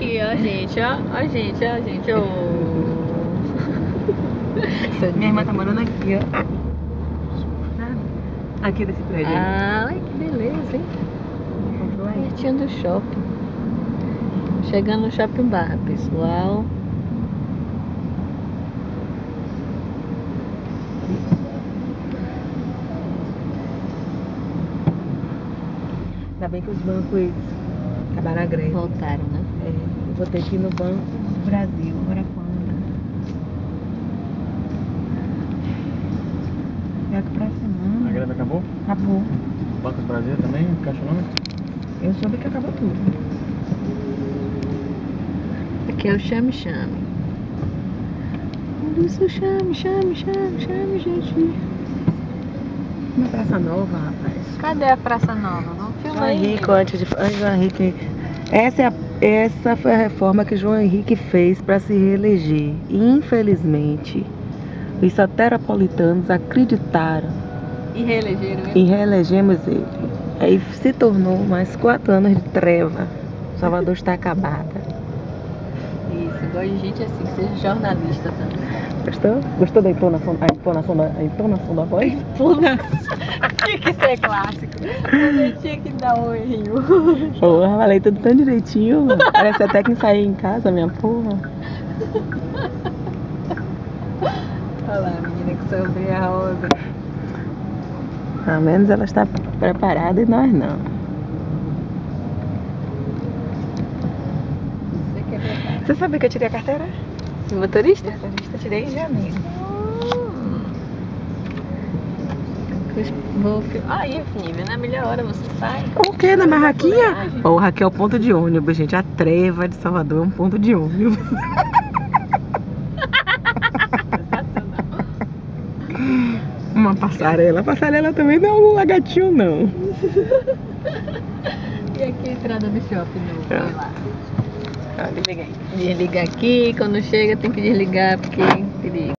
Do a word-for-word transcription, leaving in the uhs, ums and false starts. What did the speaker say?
aqui, ó, gente, ó. Ó, gente, ó, gente, ó. Minha irmã tá morando aqui, ó. Aqui desse prédio aí. Ah, olha que beleza, hein? Comprou aí. Pertinho do shopping. Chegando no Shopping Barra, pessoal. Ainda bem que os bancos acabaram a greve. Voltaram, né? É, eu vou ter que ir no Banco do Brasil. Agora quando? É que pra semana. A greve acabou? Acabou. Banco do Brasil também, Caixa Econômica? Eu soube que acabou tudo. Aqui é o Chame Chame. Olha isso, chame, chame, chame, chame, gente. Uma praça nova, rapaz. Cadê a Praça Nova? Vamos filmar João aí. Henrique, antes de. Ai, João Henrique. Essa, é a, essa foi a reforma que João Henrique fez para se reeleger. Infelizmente, os soteropolitanos acreditaram E reelegeram e ele? reelegemos ele. Aí se tornou mais quatro anos de treva. Salvador está acabada. Isso, eu gosto de gente assim, que seja jornalista também. Gostou? Gostou da entonação, a entonação da, a entonação da voz? Tinha que ser clássico. Eu tinha que dar um errinho. Porra, falei tudo tão direitinho. Parece até que ensaiei em casa, minha porra. Olha lá, a menina que sombria rosa. Pelo menos ela está preparada e nós não. Você quer preparar? Você sabia que eu tirei a carteira? De motorista? Motorista, tirei em janeiro. Vou filmar. Aí, Fívia, na melhor hora você sai. O quê? Na barraquinha? Coragem. Porra, aqui é o ponto de ônibus, gente. A treva de Salvador é um ponto de ônibus. Uma passarela. A passarela também não é um lagartinho, não. E aqui a entrada do shopping, não. É. Vai lá. Ah, desliguei. Desliga aqui, quando chega tem que desligar porque é perigo.